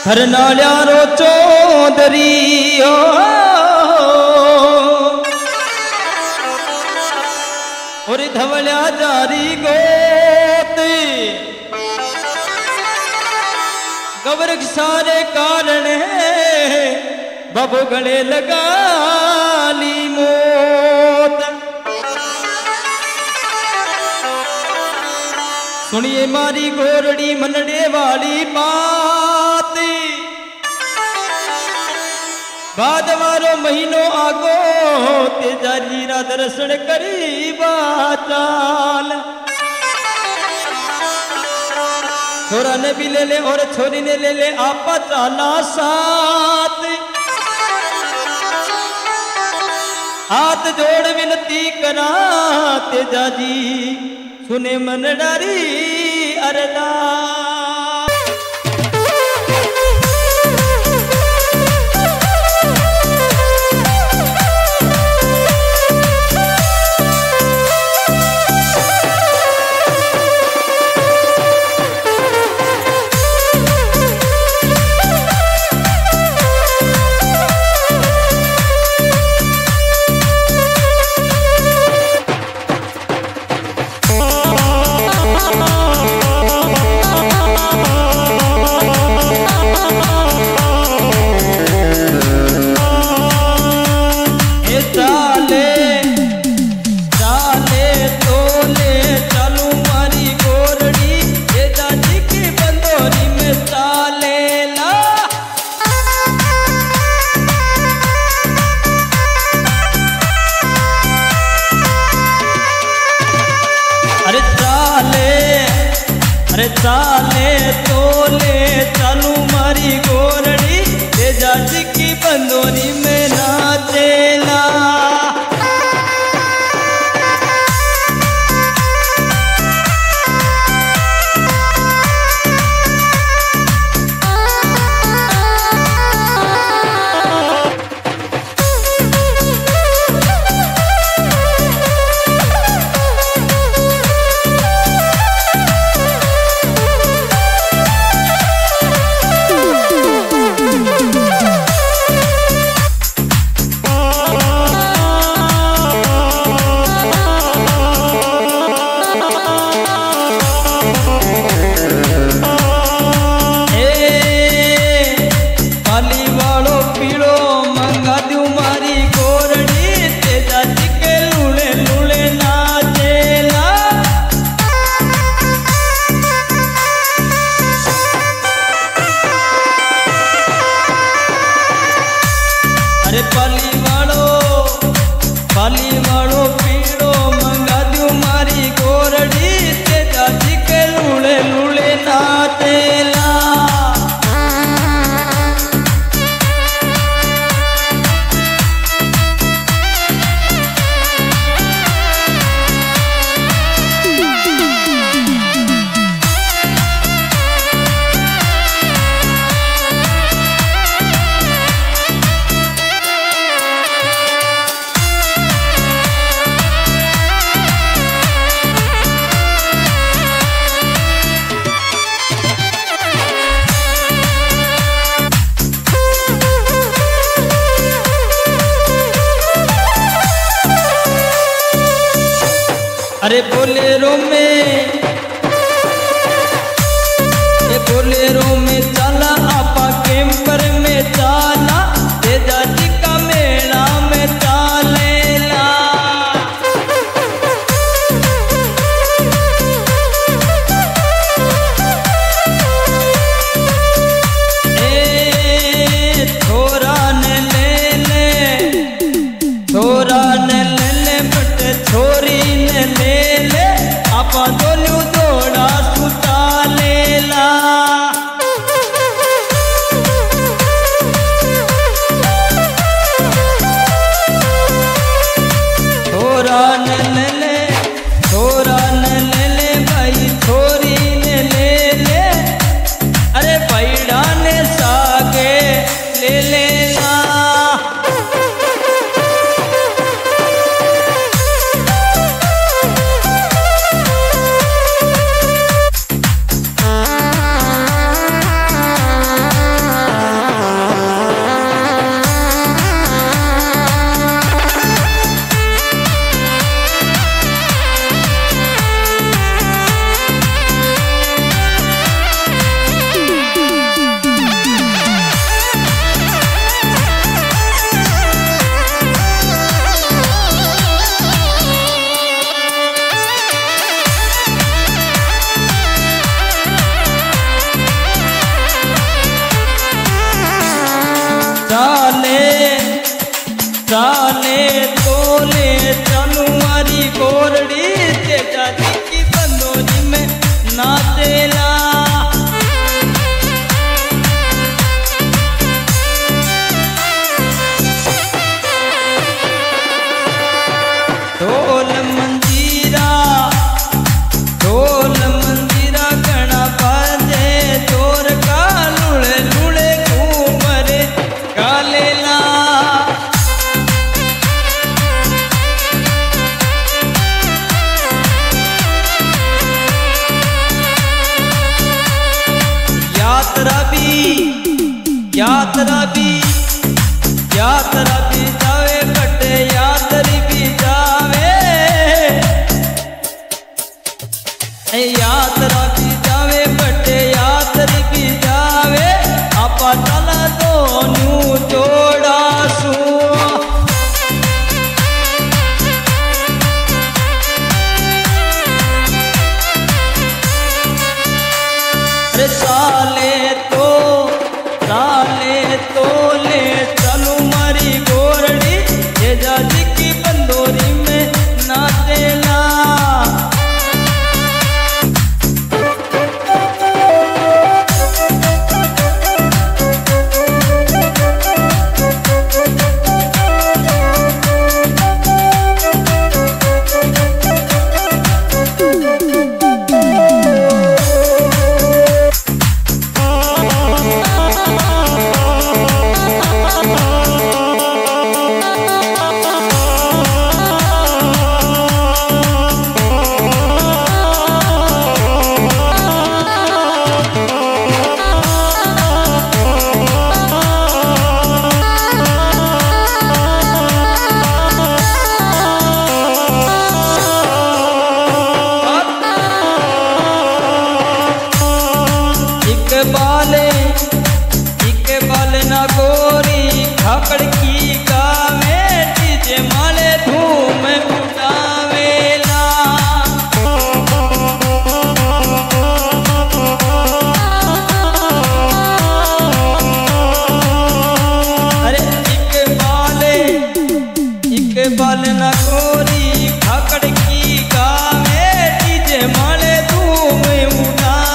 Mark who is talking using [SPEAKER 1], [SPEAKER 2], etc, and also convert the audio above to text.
[SPEAKER 1] हरनाल्यारो चौधरी हो और धवल्या जारी गोत गबर सारे कारण बाबू गले लगा ली मौत। सुनिए मारी घोरड़ी मनडे वाली बात बाद मारो महीनो आगो तेजा जीरा दर्शन करी बाचाल। छोरा ने भी ले ले और छोरी ने ले ले आपा चाला साथ। हाथ जोड़ विनती करा तेजा जी सुने मन डारी अरदास। अरे चाले तोले चालू मारी गोरड़ी तेजा जी की बंदोरी में नाचेला। पाली वालो पीड़ो मंगा दू मारी गोरड़ी तेजा जी के लूले लूले नाचेला। अरे बोलेरो में चला आपा कैंपर में चला तेजा जी का मेला में चालेला। ए छोरा ने ले ले बट छोरी ने ले ले आपा दोनों दौड़ा सुता लेला। छोरा ने ले ले भाई छोरी ने ले ले अरे पैड़ा ने सागे ले लेना। गोरड़ी तेजा जी की बंदोरी में नाचेला। ढोल मंजीरा घना बाजे चोर का लुड़े लुड़े घूमर गालेला। यात्रा भी जावे बटे यात्री भी जावे, यात्रा भी जावे बटे यात्री भी जावे। आपा चला दोनों जोड़ा सू साले तो ले चलू मारी गोरड़ी तेजा जी की बंदोरी में नाचेला। इकबाल ना गोरी खाकड़ की गावे डीजे माले धूम उठावेला। अरे इकबाल ना गोरी खाकड़ की गावे डीजे माले धूम उठा